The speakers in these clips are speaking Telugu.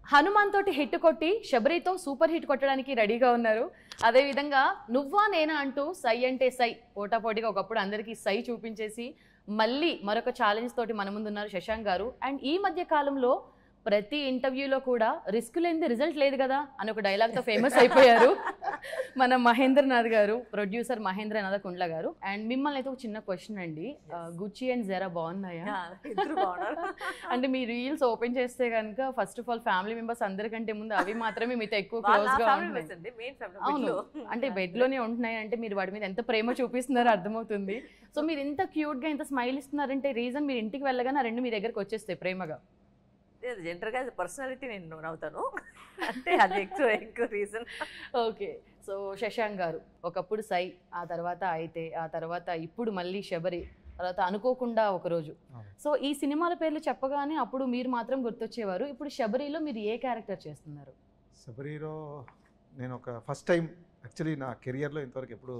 హనుమాన్ తోటి హిట్ కొట్టి శబరితో సూపర్ హిట్ కొట్టడానికి రెడీగా ఉన్నారు. అదే విధంగా నువ్వా నేనా అంటూ సై అంటే సై పోటాపోటీగా ఒకప్పుడు అందరికీ సై చూపించేసి మళ్ళీ మరొక ఛాలెంజ్ తోటి మన ముందు ఉన్నారు శశాంక్ గారు. అండ్ ఈ మధ్య కాలంలో ప్రతి ఇంటర్వ్యూలో కూడా రిస్క్ లేనిది రిజల్ట్ లేదు కదా అని ఒక డైలాగ్తో ఫేమస్ అయిపోయారు మన మహేంద్రనాథ్ గారు, ప్రొడ్యూసర్ మహేంద్రనాథ్ కుండ్ల గారు. అండ్ మిమ్మల్ని అయితే ఒక చిన్న క్వశ్చన్ అండి, గుచ్చి అండ్ జరా బాగున్నాయా? అంటే మీ రీల్స్ ఓపెన్ చేస్తే కనుక first of all family members అందరికంటే ముందు అవి మాత్రమే మీతో ఎక్కువ క్లోజ్ గా ఉంటున్నాయి. అవును, అంటే బెడ్ లోనే ఉంటున్నాయి అంటే మీరు వాటి మీద ఎంత ప్రేమ చూపిస్తున్నారో అర్థమవుతుంది. సో మీరు ఇంత క్యూట్ గా ఇంత స్మైల్ ఇస్తున్నారంటే రీజన్ మీరు ఇంటికి వెళ్ళగానే రెండు మీ దగ్గరకు వచ్చేస్తాయి ప్రేమగా. జనరల్గా పర్సనాలిటీ నేను నవ్వుతాను అంటే అది ఎక్కువ రీజన్. ఓకే, సో శశాంక్ గారు ఒకప్పుడు సై, ఆ తర్వాత అయితే, ఆ తర్వాత ఇప్పుడు మళ్ళీ శబరి, తర్వాత అనుకోకుండా ఒకరోజు. సో ఈ సినిమాల పేర్లు చెప్పగానే అప్పుడు మీరు మాత్రం గుర్తొచ్చేవారు. ఇప్పుడు శబరిలో మీరు ఏ క్యారెక్టర్ చేస్తున్నారు? శబరిలో నేను ఒక ఫస్ట్ టైం యాక్చువల్లీ నా కెరియర్లో ఇంతవరకు ఎప్పుడు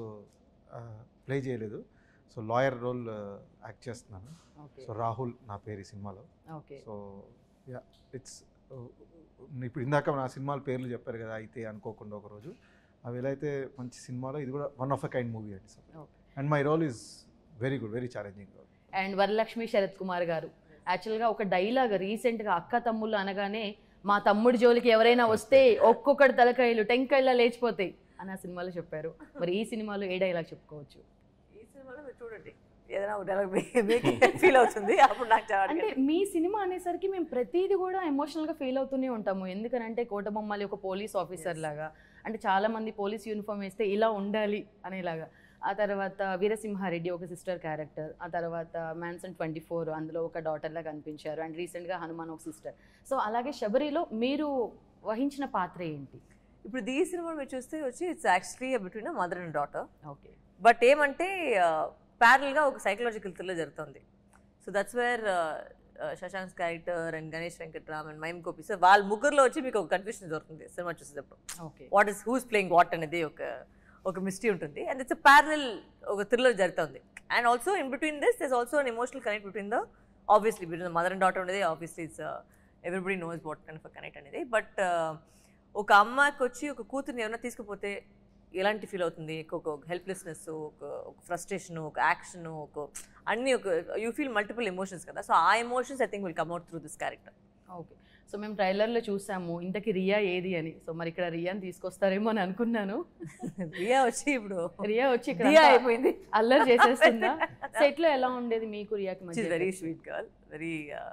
ప్లే చేయలేదు. సో లాయర్ రోల్ యాక్ట్ చేస్తున్నాను. సో రాహుల్ నా పేరు ఈ సినిమాలో. సో యా, ఇట్స్ ఇప్పుడు ఇందాక నా సినిమాల పేర్లు చెప్పారు కదా, అయితే అనుకోకుండా ఒకరోజు, అవి ఎలా అయితే మంచి సినిమాలో ఇది కూడా one of a kind movie అండి. So and my role is very good, very challenging role. And Varalakshmi Sarath Kumar garu యాక్చువల్గా ఒక డైలాగ్ రీసెంట్గా అక్క తమ్ముళ్ళు అనగానే మా తమ్ముడి జోలికి ఎవరైనా వస్తే ఒక్కొక్కటి తలకాయలు టెంకాయలా లేచిపోతాయి అని ఆ సినిమాలో చెప్పారు. మరి ఈ సినిమాలో ఏ డైలాగ్ చెప్పుకోవచ్చు? ఈ సినిమాలో మీరు చూడండి, ఏదైనా ఒక డైలాగ్ ఫీల్ అవుతుంది అప్పుడు నాకు. అంటే మీ సినిమా అనేసరికి మేము ప్రతిదీ కూడా ఎమోషనల్గా ఫీల్ అవుతూనే ఉంటాము. ఎందుకనంటే కోటబొమ్మలి ఒక పోలీస్ ఆఫీసర్ లాగా, అంటే చాలా మంది పోలీస్ యూనిఫామ్ వేస్తే ఇలా ఉండాలి అనేలాగా. ఆ తర్వాత వీరసింహారెడ్డి ఒక సిస్టర్ క్యారెక్టర్, ఆ తర్వాత మ్యాన్సన్ 24 అందులో ఒక డాటర్ లాగా కనిపించారు. అండ్ రీసెంట్గా హనుమాన్ ఒక సిస్టర్. సో అలాగే శబరిలో మీరు వహించిన పాత్ర ఏంటి? ఇప్పుడు ఈ సినిమా మీరు చూస్తే వచ్చి it's actually between mother and daughter. Okay, but ఏమంటే ప్యారల్గా ఒక సైకలాజికల్ థ్రిల్లర్ జరుగుతుంది. So that's where Shashank character and Ganesh Venkatram and Mime Gopi, so వాళ్ళ ముగ్గురులో వచ్చి మీకు ఒక కన్ఫ్యూషన్ దొరుకుతుంది సినిమా చూసేటప్పుడు. What is who's playing what అనేది ఒక మిస్టరీ ఉంటుంది. అండ్ ఇట్స్ ప్యారల్ ఒక థ్రిల్లర్ జరుగుతుంది. And also in between this is also an emotional connect between the obviously between the mother and daughter అనేది obviously it's everybody knows what kind of connect అనేది. బట్ ఒక అమ్మాయికి వచ్చి ఒక కూతుర్ని ఏమైనా తీసుకుపోతే ఎలాంటి ఫీల్ అవుతుంది, ఒక హెల్ప్లెస్నెస్, ఒక ఫ్రస్ట్రేషన్, ఒక యాక్షన్, ఒక అన్ని ఒక యూ ఫీల్ మల్టిపుల్ ఎమోషన్స్ కదా. సో ఆ emotions I think will come out through this character. Okay, so మేము ట్రైలర్లో చూసాము ఇంతకీ రియా ఏది అని. సో మరి ఇక్కడ రియాని తీసుకొస్తారేమో అని అనుకున్నాను. రియా వచ్చి ఇప్పుడు ఇక్కడ అయిపోయింది, అల్లరి చేసేస్తుందా? సెట్ లో ఎలా ఉండేది మీకు రియాకి మధ్య? వెరీ స్వీట్ గర్ల్, వెరీ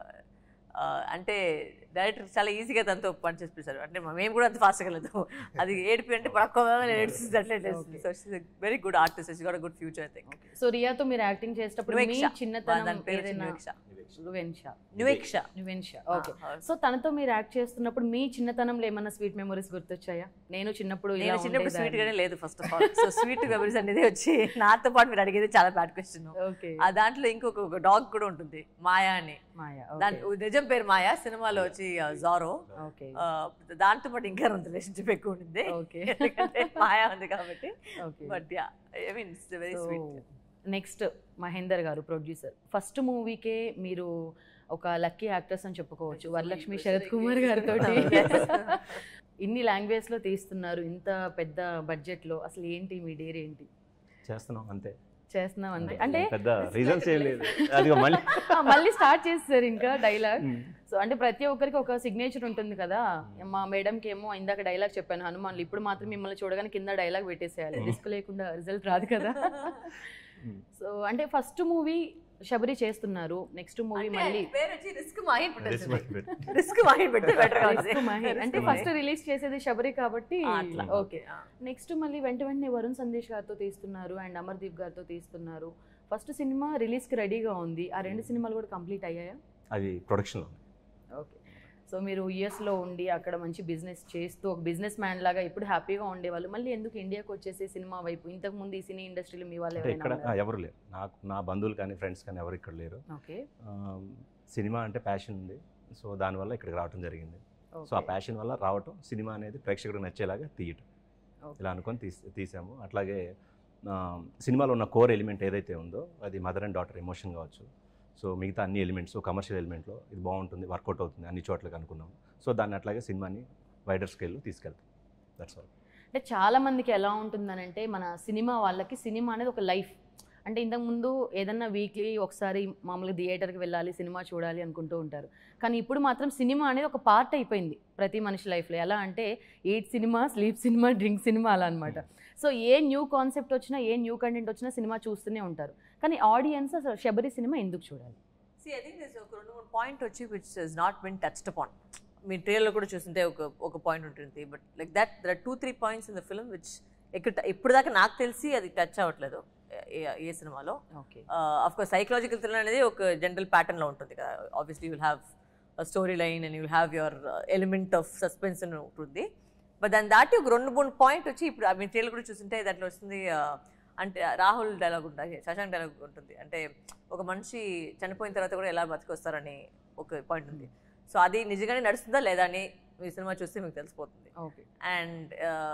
అంటే డైరెక్టర్ చాలా ఈజీగా దాంతో పని చేసి పిలిచారు. అంటే మేము కూడా అంత ఫాస్ట్గా లేదు, అది ఏడిపి అంటే ఏడ్చింది అట్లే. So she's very good artist, she got a good future I think. So రియాతో మీరు యాక్టింగ్ చేసేటప్పుడు మీ చిన్నతనం నువేక్ష. ఓకే, సో తనతో మీరు యాక్ట్ చేస్తున్నప్పుడు మీ చిన్నతనంలో ఏమన్నా స్వీట్ మెమరీస్ గుర్తొచ్చాయా? నేను చిన్నప్పుడు స్వీట్ గానే లేదు first of all. So sweet memories అనేది వచ్చి నాతో పాటు మీరు అడిగేది చాలా బ్యాడ్ క్వశ్చన్. ఆ దాంట్లో ఇంకొక డాగ్ కూడా ఉంటుంది, మాయా అని. దాని నిజం పేరు మాయా, సినిమాలో వచ్చి జారో. దాంతో పాటు ఇంకా రిలేషన్షిప్ ఎక్కువ ఉంటుంది మాయా ఉంది కాబట్టి. But yeah, I mean it's very sweet. Next Mahender garu producer, first మూవీకే మీరు ఒక లక్కీ యాక్టర్స్ అని చెప్పుకోవచ్చు. వరలక్ష్మి శరత్ కుమార్ గారితో ఇన్ని లాంగ్వేజ్ లో తీస్తున్నారు, ఇంత పెద్ద బడ్జెట్ లో. అసలు ఏంటి మీ డేర్ ఏంటి? చేస్తున్నాం అంతే. అంటే పెద్ద రీజన్స్ ఏం లేదు, మళ్ళీ స్టార్ట్ చేస్తారు ఇంకా డైలాగ్. సో అంటే ప్రతి ఒక్కరికి ఒక సిగ్నేచర్ ఉంటుంది కదా. మా మేడంకి ఏమో ఇందాక డైలాగ్ చెప్పాను హనుమాన్లు, ఇప్పుడు మాత్రం మిమ్మల్ని చూడగానే కింద డైలాగ్ పెట్టేసేయాలి, రిస్క్ లేకుండా రిజల్ట్ రాదు కదా. సో అంటే ఫస్ట్ మూవీ శబరి చేస్తున్నారు, నెక్స్ట్ మూవీ మళ్ళీ అంటే ఫస్ట్ రిలీజ్ చేసేది శబరి కాబట్టి. ఓకే, నెక్స్ట్ మళ్ళీ వెంటనే వరుణ్ సందేశ్ గారితో తీస్తున్నారు అండ్ అమర్దీప్ గారితో తీస్తున్నారు. ఫస్ట్ సినిమా రిలీజ్ కి రెడీగా ఉంది, ఆ రెండు సినిమాలు కూడా కంప్లీట్ అయ్యాయా? అది ప్రొడక్షన్. ఓకే, సో మీరు యుఎస్లో ఉండి అక్కడ మంచి బిజినెస్ చేస్తూ ఒక బిజినెస్ మ్యాన్ లాగా ఇప్పుడు హ్యాపీగా ఉండేవాళ్ళు, మళ్ళీ ఎందుకు ఇండియాకి వచ్చేసి సినిమా వైపు? ఇంతకు ముందు ఈ సినీ ఇండస్ట్రీలో మీ వాళ్ళు ఇక్కడ ఎవరు లేరు, నాకు నా బంధువులు కానీ ఫ్రెండ్స్ కానీ ఎవరు ఇక్కడ లేరు. ఓకే, సినిమా అంటే ప్యాషన్ ఉంది, సో దానివల్ల ఇక్కడికి రావడం జరిగింది. సో ఆ ప్యాషన్ వల్ల రావటం, సినిమా అనేది ప్రేక్షకుడికి నచ్చేలాగా తీయటం, ఇలా అనుకొని తీసాము. అట్లాగే సినిమాలో ఉన్న కోర్ ఎలిమెంట్ ఏదైతే ఉందో అది మదర్ అండ్ డాటర్ ఎమోషన్ కావచ్చు, సో మిగతా అన్ని ఎలిమెంట్స్ కమర్షియల్ ఎలిమెంట్లో ఇది బాగుంటుంది, వర్కౌట్ అవుతుంది అన్ని చోట్లకి అనుకున్నాం. సో దాన్ని అట్లాగే సినిమాని వైడర్ స్కేల్లో తీసుకెళ్తాం. That's all. అంటే చాలా మందికి ఎలా ఉంటుందనంటే మన సినిమా వాళ్ళకి సినిమా అనేది ఒక లైఫ్. అంటే ఇంతకుముందు ఏదన్నా వీక్లీ ఒకసారి మామూలుగా థియేటర్కి వెళ్ళాలి, సినిమా చూడాలి అనుకుంటూ ఉంటారు. కానీ ఇప్పుడు మాత్రం సినిమా అనేది ఒక పార్ట్ అయిపోయింది ప్రతి మనిషి లైఫ్లో. ఎలా అంటే ఈట్ సినిమా, స్లీప్ సినిమా, డ్రింక్ సినిమా అలా అనమాట. సో ఏ న్యూ కాన్సెప్ట్ వచ్చినా, ఏ న్యూ కంటెంట్ వచ్చినా సినిమా చూస్తూనే ఉంటారు. కానీ ఆడియన్స్ అసలు శబరి సినిమా ఎందుకు చూడాలి? ఐ థింక్ ఒక 2-3 పాయింట్ వచ్చి which is not been touched upon. మీ ట్రైలర్లో కూడా చూస్తుంటే ఒక పాయింట్ ఉంటుంది. But like that there are 2-3 points in the film which ఇప్పుడు దాకా నాకు తెలిసి అది టచ్ అవ్వట్లేదు ఏ సినిమాలో. అఫ్కోర్స్ సైకలాజికల్ థ్రిల్లర్ అనేది ఒక జనరల్ ప్యాటర్న్లో ఉంటుంది కదా. Obviously you'll have story line and you'll have your element of suspense అని ఉంటుంది. బట్ దాన్ని దాటి ఒక 2-3 పాయింట్ వచ్చి ఇప్పుడు మీ ట్రైలర్ కూడా చూస్తుంటే దాంట్లో వస్తుంది. అంటే రాహుల్ డైలాగ్ ఉంటుంది, శశాంక్ డైలాగ్ ఉంటుంది. అంటే ఒక మనిషి చనిపోయిన తర్వాత కూడా ఎలా బతికొస్తారని ఒక పాయింట్ ఉంది. సో అది నిజంగానే నడుస్తుందా లేదా అని ఈ సినిమా చూస్తే మీకు తెలిసిపోతుంది. And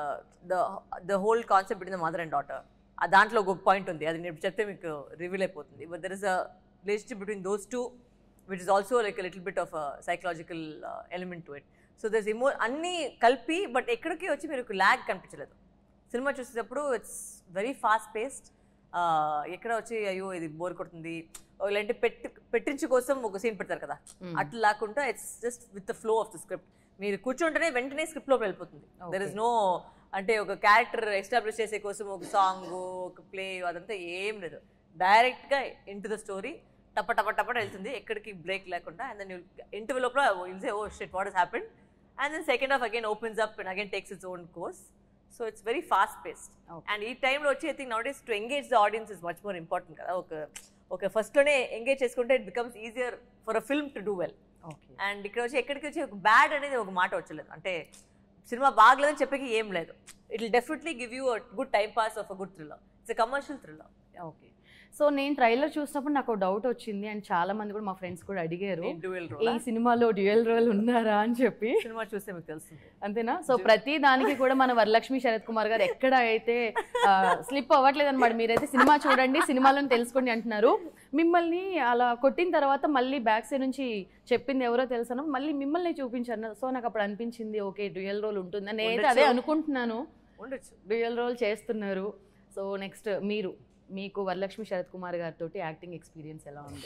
the whole concept between the mother and daughter, దాంట్లో ఒక పాయింట్ ఉంది, అది నేను చెప్తే మీకు రివీల్ అయిపోతుంది. But there is a relationship between those two which is also like little bit of psychological element to it. So there's అన్నీ కలిపి బట్ ఎక్కడికి వచ్చి మీరు ల్యాగ్ కనిపించలేదు. సినిమా చూసేటప్పుడు ఇట్స్ వెరీ ఫాస్ట్ పేస్డ్. ఎక్కడ వచ్చి అయ్యో ఇది బోర్ కొడుతుంది ఇలాంటి పెట్టించు కోసం ఒక సీన్ పెడతారు కదా, అట్లా లేకుండా it's just with the flow of the script. మీరు కూర్చుంటేనే వెంటనే స్క్రిప్ట్లోకి వెళ్ళిపోతుంది. దెర్ ఇస్ నో అంటే ఒక క్యారెక్టర్ ఎస్టాబ్లిష్ చేసే కోసం ఒక సాంగ్, ఒక ప్లే, అదంతా ఏం లేదు. డైరెక్ట్గా ఇన్ టు ద స్టోరీ టప టప టప వెళ్తుంది, ఎక్కడికి బ్రేక్ లేకుండా. అండ్ దెన్ ఇంటర్వ్యూ లోపల will say oh shit what has happened, and then second half again opens up and again takes its own course. So it's very fast paced. And ఈ టైంలో వచ్చి I think nowadays to engage the audience is much more important కదా. ఒక ఫస్ట్లోనే ఎంగేజ్ చేసుకుంటే it becomes easier for a film to do well. And ఇక్కడ వచ్చి ఎక్కడికి వచ్చి ఒక బ్యాడ్ అనేది ఒక మాట వచ్చలేదు. అంటే సినిమా బాగలేదని చెప్పేకి ఏం లేదు. It will definitely give you a good time pass of a good thriller. It's a commercial thriller. Okay. So నేను ట్రైలర్ చూసినప్పుడు నాకు డౌట్ వచ్చింది, అండ్ చాలా మంది కూడా మా ఫ్రెండ్స్ కూడా అడిగారు ఈ సినిమాలో డ్యూయల్ రోల్ ఉన్నారా అని చెప్పి. సినిమా చూస్తే మీకు తెలుస్తుంది అంతేనా? సో ప్రతి దానికి కూడా మన వరలక్ష్మి శరత్ కుమార్ గారు ఎక్కడ అయితే స్లిప్ అవ్వట్లేదు అనమాట. మీరైతే సినిమా చూడండి, సినిమాలో తెలుసుకోండి అంటున్నారు. మిమ్మల్ని అలా కొట్టిన తర్వాత మళ్ళీ బ్యాక్ సైడ్ నుంచి చెప్పింది ఎవరో తెలుసా, మళ్ళీ మిమ్మల్ని చూపించారు. సో నాకు అప్పుడు అనిపించింది ఓకే డ్యూయల్ రోల్ ఉంటుంది. నేనైతే అదే అనుకుంటున్నాను, డ్యూయల్ రోల్ చేస్తున్నారు. సో నెక్స్ట్ మీకు వరలక్ష్మి శరత్ కుమార్ గారితో యాక్టింగ్ ఎక్స్పీరియన్స్ ఎలా ఉంది?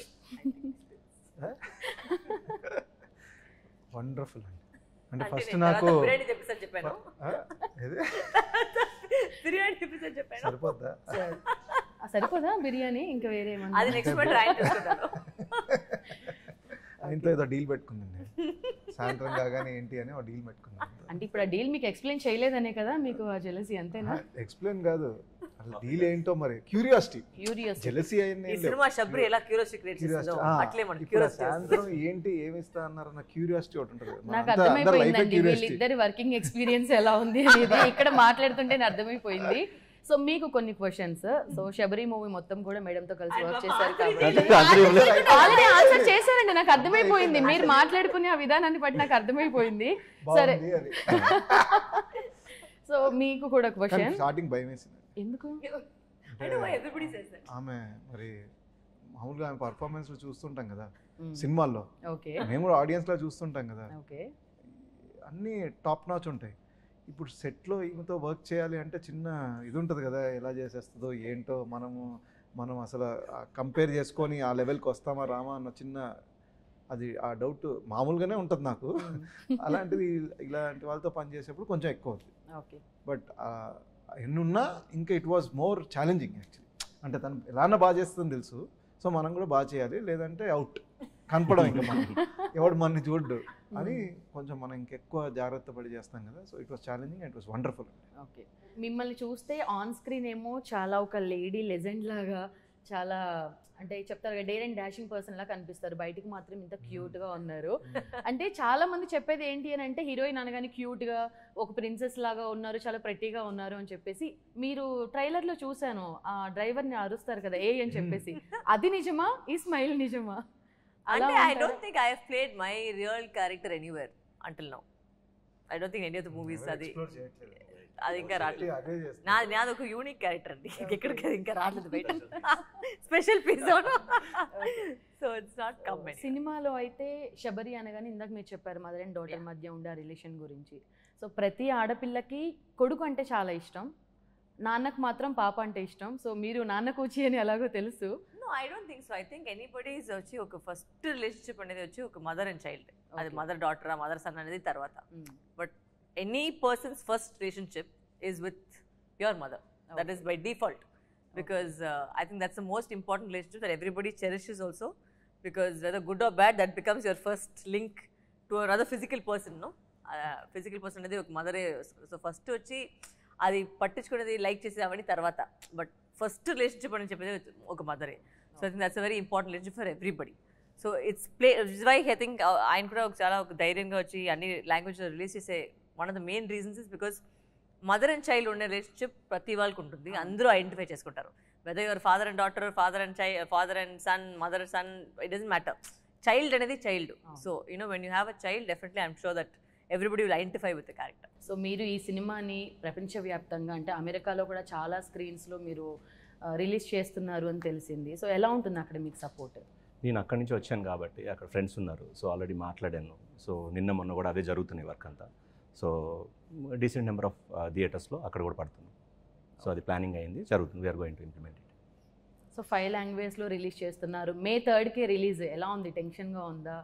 వండర్ఫుల్ అండి. అంటే ఫస్ట్ నాకు సరిపోదా బిర్యానీ? ఇంకా వేరే ఆయనతో ఏదో డీల్ పెట్టుకుందండి, సాయంత్రం కాగానే ఏంటి అని డీల్ పెట్టుకున్నాను. అంటే ఇప్పుడు ఆ డీల్ మీకు ఎక్స్ప్లెయిన్ చేయలేదనే కదా మీకు ఆ జెలసీ? అంతేనా? ఎక్స్ప్లెయిన్ కాదు, అసలు డీల్ ఏంటో మరి క్యూరియాసిటీ, జెలసీ సాయంత్రం ఏంటి ఏమి ఇస్తా అన్నారు నా క్యూరియాసిటీ ఒకటి ఉంటుంది. నాకు అర్థమైపోయిందండి వీళ్ళిద్దరి వర్కింగ్ ఎక్స్పీరియన్స్ ఎలా ఉంది అనేది ఇక్కడ మాట్లాడుతుంటే అర్థమైపోయింది. సో మీకు కొన్ని క్వశ్చన్స్. సో శబరి మూవీ మొత్తం కూడా మేడంతో కలిసి వర్క్ చేశారు కాబట్టి ఆల్రెడీ ఆన్సర్ చేశారండి, నాకు అర్థమైపోయింది. మీరు మాట్లాడుకునే ఆ విధానాన్ని బట్టి నాకు అర్థమైపోయింది. సరే, సో మీకు కూడా క్వశ్చన్. స్టార్టింగ్ భయం వేసింది. ఎందుకు? ఆమె మరి మామూలుగా ఆమె పర్ఫార్మెన్స్ చూస్తుంటాం కదా సినిమాల్లో, మేము కూడా ఆడియన్స్ లో చూస్తుంటాం కదా, అన్ని టాప్ నాచ్ ఉంటాయి. ఇప్పుడు సెట్లో ఈమెతో వర్క్ చేయాలి అంటే చిన్న ఇది ఉంటుంది కదా, ఎలా చేసేస్తుందో ఏంటో, మనం అసలు కంపేర్ చేసుకొని ఆ లెవెల్కి వస్తామా రామా అన్న చిన్న అది ఆ డౌట్ మామూలుగానే ఉంటుంది నాకు. అలాంటిది ఇలాంటి వాళ్ళతో పనిచేసేప్పుడు కొంచెం ఎక్కువ అవుతుంది. బట్ ఎన్నున్నా ఇంకా it was more challenging actually. అంటే తను ఎలానా బాగా చేస్తుందని తెలుసు, సో మనం కూడా బాగా చేయాలి, లేదంటే అవుట్ కనపడం ఇంకా మనం ఎవడు మనని చూడ్డు అని కొంచెం మనం ఇంకెక్కువ జాగ్రత్త పడి చేస్తాం కదా. So it was challenging and it was wonderful. Okay. మిమ్మల్ని చూస్తే ఆన్ స్క్రీన్ ఏమో చాలా ఒక లేడీ లెజెండ్ లాగా, చాలా అంటే చెప్తారు డేర్ అండ్ డాషింగ్ పర్సన్ లాగా కనిపిస్తారు, బయటికి మాత్రం ఇంత క్యూట్గా ఉన్నారు. అంటే చాలా మంది చెప్పేది ఏంటి అని అంటే హీరోయిన్ అనగానే క్యూట్గా ఒక ప్రిన్సెస్ లాగా ఉన్నారు, చాలా ప్రెట్టీగా ఉన్నారు అని చెప్పేసి. మీరు ట్రైలర్లో చూశాను ఆ డ్రైవర్ని అరుస్తారు కదా ఏ అని చెప్పేసి, అది నిజమా? ఈ స్మైల్ నిజమా? అంటే I don't think I have played my real character anywhere until now. I don't think any of the movies అది అది ఇంకా రావట్లేదు. అదే చేస్తాను. నాది ఒక యూనిక్ క్యారెక్టర్ అండి, ఎక్కడికి ఇంకా రావట్లేదు బయట, special piece. So it's not coming. సినిమాలో అయితే శబరి అనగానే ఇందాక మీరు చెప్పారు మదర్ అండ్ డాటర్ మధ్య ఉండే ఆ రిలేషన్ గురించి. సో ప్రతి ఆడపిల్లకి కొడుకు అంటే చాలా ఇష్టం, నాన్నకు మాత్రం పాప అంటే ఇష్టం. సో మీరు నాన్న కూచి అని ఎలాగో తెలుసు. No, I don't think so. I think anybody's వచ్చి ఒక ఫస్ట్ రిలేషన్షిప్ అనేది వచ్చి ఒక మదర్ అండ్ చైల్డ్. అది మదర్ డాటర్, మదర్ సన్ అనేది తర్వాత. But any person's first relationship is with your mother. That is by default. Because I think that's the most important relationship that everybody cherishes also. Because whether good or bad, that becomes your first link to another physical person, no? Physical person అనేది ఒక మదరే. సో ఫస్ట్ వచ్చి అది పట్టించుకునేది లైక్ చేసేది అవన్నీ తర్వాత. బట్ ఫస్ట్ రిలేషన్షిప్ అని చెప్పేది ఒక మదరే. So I think that's a very important relationship for everybody. So it's why I think ఆయన కూడా చాలా ఒక ధైర్యంగా వచ్చి అన్ని లాంగ్వేజ్లో రిలీజ్ చేసే one of the main reasons is because mother and child ఉండే రిలేషన్షిప్ ప్రతి వాళ్ళకి ఉంటుంది, అందరూ ఐడెంటిఫై చేసుకుంటారు. Whether your father and daughter, father and son, mother son, it doesn't matter. Child అనేది child. So you know when you have a child, definitely I'm sure that everybody will identify with the character. So మీరు ఈ సినిమాని ప్రపంచవ్యాప్తంగా అంటే అమెరికాలో కూడా చాలా స్క్రీన్స్లో మీరు రిలీజ్ చేస్తున్నారు అని తెలిసింది. సో ఎలా ఉంటుంది అక్కడ మీకు సపోర్ట్? నేను అక్కడి నుంచి వచ్చాను కాబట్టి అక్కడ ఫ్రెండ్స్ ఉన్నారు. సో ఆల్రెడీ మాట్లాడాను. సో నిన్న మొన్న కూడా అదే జరుగుతున్నాయి వర్క్ అంతా. సో డీసెంట్ నెంబర్ ఆఫ్ థియేటర్స్లో అక్కడ కూడా పడుతుంది. సో అది ప్లానింగ్ అయింది, జరుగుతుంది. We're going to implement it. So 5 లాంగ్వేజ్లో రిలీజ్ చేస్తున్నారు. May 3కి రిలీజ్. ఎలా ఉంది? టెన్షన్గా ఉందా?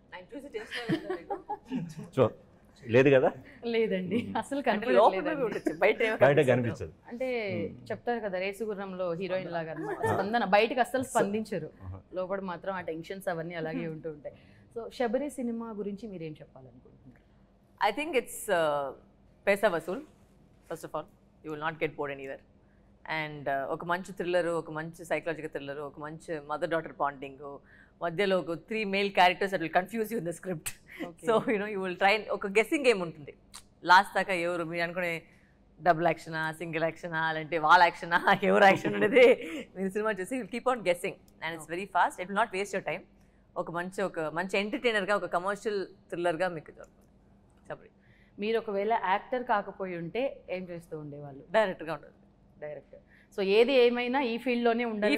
సో లేదు కదా? లేదండి, అసలు బయట కనిపించదు. అంటే చెప్తారు కదా రేసు గుర్రంలో హీరోయిన్ లాగా అనమాట. స్పందన బయటకు అస్సలు స్పందించరు, లోపల మాత్రం ఆ టెన్షన్స్ అవన్నీ అలాగే ఉంటూ ఉంటాయి. సో శబరి సినిమా గురించి మీరేం చెప్పాలనుకుంటున్నారు? I think it's paisa vasool. First of all, you will not get bored anywhere. And ఒక మంచి థ్రిల్లర్, ఒక మంచి సైకలాజికల్ థ్రిల్లర్, ఒక మంచి మదర్ డాటర్ బాండింగ్, మధ్యలో ఒక 3 male characters that will confuse you in the script. So you know, you will try ఒక గెస్సింగ్ గేమ్ ఉంటుంది లాస్ట్ దాకా. ఎవరు మీరు అనుకునే డబుల్ యాక్షనా, సింగిల్ యాక్షనా, అంటే వాళ్ళ యాక్షనా, ఎవరు యాక్షన్ అనేది మీరు సినిమా చూసి will keep on guessing and it's very fast. It will not waste your time. ఒక మంచి ఎంటర్టైనర్గా, ఒక కమర్షియల్ థ్రిల్లర్గా మీకు దొరుకుతుంది. మీరు ఒకవేళ యాక్టర్ కాకపోయి ఉంటే ఏం చేస్తూ ఉండేవాళ్ళు? డైరెక్ట్గా ఉండదు. డైరెక్టర్. సో ఏది ఏమైనా ఈ ఫీల్డ్లోనే ఉండాలి.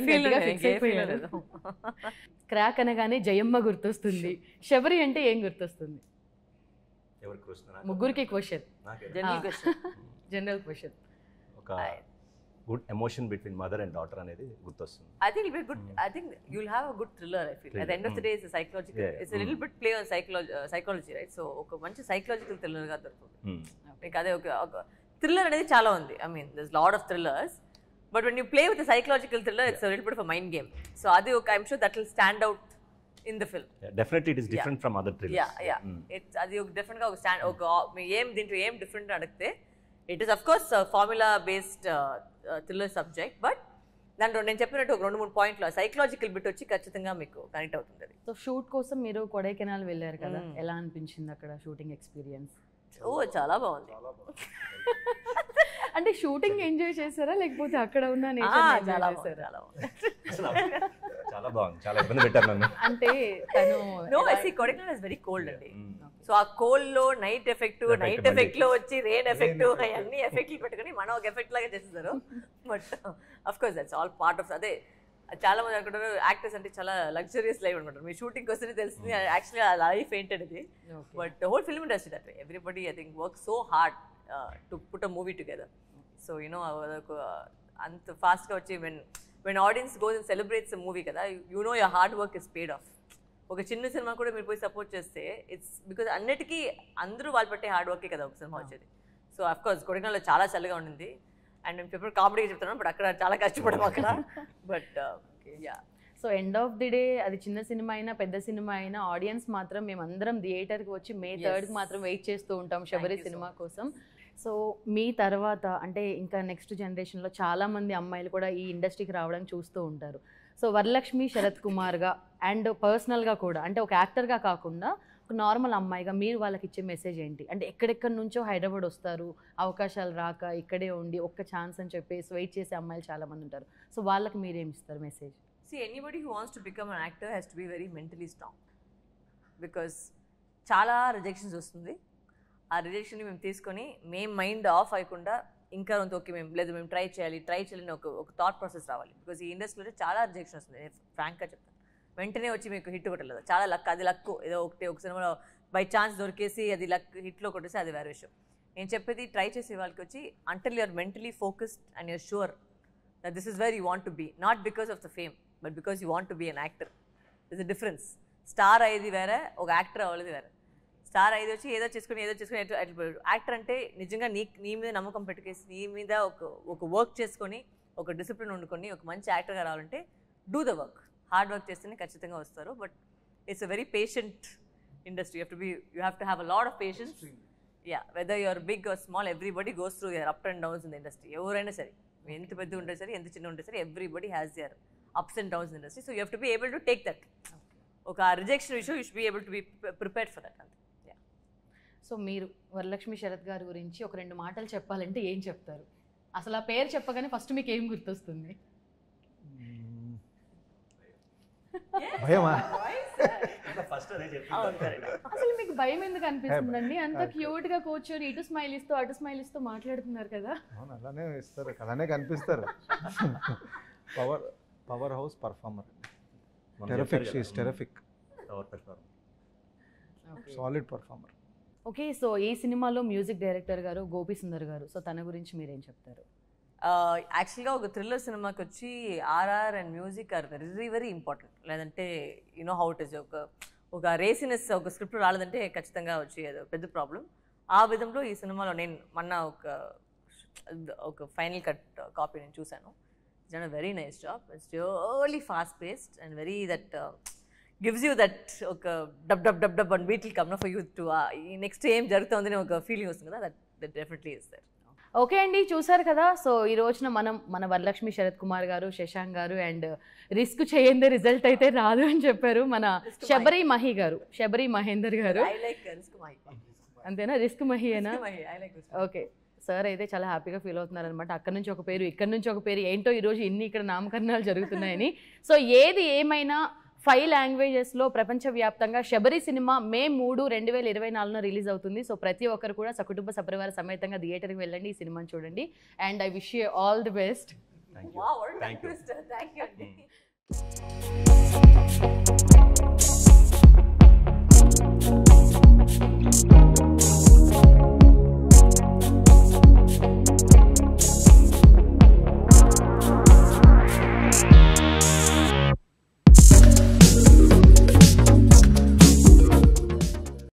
క్రాక్ అనగానే జయమ్మ గుర్తొస్తుంది. శబరి అంటే ఏం గుర్తొస్తుంది? ముగ్గురికి క్వశ్చన్, జనరల్ క్వశ్చన్. ఒక good emotion between mother and daughter అనేది గుర్తొస్తుంది. I think it'll be good. I think you'll have a good thriller. I feel at the end of the day, it's a psychological. It's a little bit play on psychology, right? So ఒక మంచి psychological thriller గా దొరుకుతుంది. మీకు అదే ఒక థ్రిల్లర్ అనేది చాలా ఉంది. I mean, there's lot of thrillers, but when you play with a psychological thriller, it's a little bit of a mind game. So అది ఒక, I'm sure that will stand out in the film. Definitely it is different from other thrillers. It's అది ఒక డిఫరెంట్ గా ఒక దీంట్లో ఏం డిఫరెంట్ అడిగితే, it is of course a formula based thriller subject, but దాంట్లో నేను చెప్పినట్టు ఒక 2-3 పాయింట్లు సైకలాజికల్ బిట్ వచ్చి ఖచ్చితంగా మీకు కనెక్ట్ అవుతుంది. సో షూట్ కోసం మీరు కొడైకెనాల్ వెళ్ళారు కదా, ఎలా అనిపించింది అక్కడ షూటింగ్ ఎక్స్పీరియన్స్? చాలా బాగుంది. అంటే షూటింగ్ ఎంజాయ్ చేశారా లేకపోతే అక్కడ ఉన్న చాలా బాగుంది. చాలా ఇబ్బంది పెట్టారు నన్ను. అంటే తను కొడైకెనాల్ ఇస్ వెరీ కోల్డ్ అండి. సో ఆ కోల్డ్ లో నైట్ ఎఫెక్ట్ లో వచ్చి రెయిన్ ఎఫెక్ట్ అన్ని ఎఫెక్ట్లు పెట్టుకుని మనం ఒక ఎఫెక్ట్ లాగా చేసేసారు. But of course that's all part of. అదే చాలా మంది అనుకుంటారు యాక్టర్స్ అంటే చాలా లగ్జరియస్ లైఫ్ అనుకుంటారు. మీ షూటింగ్ వస్తేనే తెలిసింది యాక్చువల్లీ ఆ లైఫ్ ఏంటనేది. But whole film industry that way. Everybody I think work so hard to put a movie together. So you know అంత ఫాస్ట్గా వచ్చి when audience goes and celebrates movie కదా, you know your hard work is paid off. ఒక చిన్న సినిమా కూడా మీరు పోయి సపోర్ట్ చేస్తే ఇట్స్ బికాజ్ అన్నిటికీ అందరూ వాళ్ళు పెట్టే హార్డ్ వర్కే కదా ఒక సినిమా వచ్చేది. సో అఫ్కోర్స్ కొడైకెనాల్లో చాలా చల్లగా ఉండింది. అండ్ మేము ఎప్పుడు కామెడీగా చెప్తున్నాం, బట్ అక్కడ చాలా కష్టపడము అక్కడ. But yeah, so end of the day అది చిన్న సినిమా అయినా పెద్ద సినిమా అయినా ఆడియన్స్ మాత్రం మేమందరం థియేటర్కి వచ్చి May 3కి మాత్రం వెయిట్ చేస్తూ ఉంటాం శబరి సినిమా కోసం. సో మీ తర్వాత అంటే ఇంకా నెక్స్ట్ జనరేషన్లో చాలామంది అమ్మాయిలు కూడా ఈ ఇండస్ట్రీకి రావడానికి చూస్తూ ఉంటారు. సో వరలక్ష్మి శరత్ కుమార్గా అండ్ పర్సనల్గా కూడా అంటే ఒక యాక్టర్గా కాకుండా ఒక నార్మల్ అమ్మాయిగా మీరు వాళ్ళకి ఇచ్చే మెసేజ్ ఏంటి? అంటే ఎక్కడెక్కడి నుంచో హైదరాబాద్ వస్తారు, అవకాశాలు రాక ఇక్కడే ఉండి ఒక్క ఛాన్స్ అని చెప్పేసి వెయిట్ చేసే అమ్మాయిలు చాలామంది ఉంటారు. సో వాళ్ళకి మీరేమి ఇస్తారు message? See, anybody who wants to become an actor has to be very mentally strong, because చాలా రిజెక్షన్స్ వస్తుంది. ఆ రిజెక్షన్ని మేము తీసుకొని మేము మైండ్ ఆఫ్ అయ్యకుండా ఇంకా అంత ఓకే మేము ట్రై చేయాలని ఒక థాట్ ప్రాసెస్ రావాలి. బికాజ్ ఈ ఇండస్ట్రీలో చాలా రిజెక్షన్ వస్తుంది, ఫ్రాంక్గా చెప్తాను. వెంటనే వచ్చి మీకు హిట్ కొట్టలేదు, చాలా లక్, అది లక్. ఏదో ఒక సినిమాలో బై ఛాన్స్ దొరికేసి అది లక్ హిట్లో కొట్టేసి అది వేరే విషయం. నేను చెప్పేది ట్రై చేసే వాళ్ళకి వచ్చి until you're mentally focused and you're sure that this is where you want to be, not because of the fame but because you want to be an actor. This a difference. Star అయ్యేది వేరే, ఒక యాక్టర్ అవ్వలేదు వేరే. స్టార్ అయ్యేది వచ్చి ఏదో చేసుకుని యాక్టర్ అంటే నిజంగా నీ మీద నమ్మకం పెట్టుకేసి నీ మీద ఒక వర్క్ చేసుకొని ఒక డిసిప్లిన్ వండుకొని ఒక మంచి యాక్టర్గా రావాలంటే do the work, hard work చేస్తేనే ఖచ్చితంగా వస్తారు. But it's a very patient industry. You have to have a lot of patience. Whether you're big or small, everybody goes through your up and downs in the industry. ఎవరైనా సరే, ఎంత పెద్ద ఉంటే సరే, ఎంత చిన్న ఉంటే సరే, everybody has your ups and downs in industry. So you have to be able to take that. ఒక rejection issue you should be able to be prepared for that. అంతే. సో మీరు వరలక్ష్మి శరత్ గారి గురించి ఒక 2 మాటలు చెప్పాలంటే ఏం చెప్తారు? అసలు ఆ పేరు చెప్పగానే ఫస్ట్ మీకు ఏం గుర్తొస్తుంది? భయమా? అసలు మీకు భయం ఎందుకు అనిపిస్తుందండి? అంత క్యూట్ గా కూర్చొని ఇటు స్మైల్ ఇస్తూ అటు స్మైల్ ఇస్తూ మాట్లాడుతున్నారు కదా. అవును, అలానే ఇస్తారు, అలానే కనిపిస్తారు. Powerhouse performer, terrific, she is terrific, solid performer. Okay, so ఈ సినిమాలో మ్యూజిక్ డైరెక్టర్ గారు గోపి సుందర్ గారు. సో తన గురించి మీరేం చెప్తారు? యాక్చువల్గా ఒక థ్రిల్లర్ సినిమాకి వచ్చి RR and music are very very important. లేదంటే యూనో హౌ ఇట్ ఇస్, ఒక రేసినెస్ ఒక స్క్రిప్ట్ రాలేదంటే ఖచ్చితంగా వచ్చి అది పెద్ద ప్రాబ్లం. ఆ విధంలో ఈ సినిమాలో నేను మొన్న ఒక ఫైనల్ కట్ కాపీ నేను చూశాను. It's done a very nice job. It's really fast paced and very that gives you that ఒక dub and beat will come for you to ఈ నెక్స్ట్ ఏం జరుగుతుందని ఒక ఫీలింగ్ వస్తుంది కదా, that definitely is that. Okay అండి, చూసారు కదా. సో ఈ రోజున మన వరలక్ష్మి శరత్ కుమార్ గారు, శశాంక్ గారు అండ్ రిస్క్ చేయందే రిజల్ట్ అయితే రాదు అని చెప్పారు మన శబరి మహి గారు, శబరి మహేందర్ గారు. అంతేనా? రిస్క్ మహియేనా? ఓకే, సార్ అయితే చాలా హ్యాపీగా ఫీల్ అవుతున్నారు అనమాట. అక్కడ నుంచి ఒక పేరు, ఇక్కడ నుంచి ఒక పేరు, ఏంటో ఈరోజు ఇన్ని ఇక్కడ నామకరణాలు జరుగుతున్నాయని. సో ఏది ఏమైనా 5 లాంగ్వేజెస్లో ప్రపంచవ్యాప్తంగా శబరి సినిమా మే 3, 2024 రిలీజ్ అవుతుంది. సో ప్రతి ఒక్కరు కూడా సకుటుంబ సపరివార సమేతంగా థియేటర్కి వెళ్ళండి, ఈ సినిమాని చూడండి. And I wish you all the best. Thank you.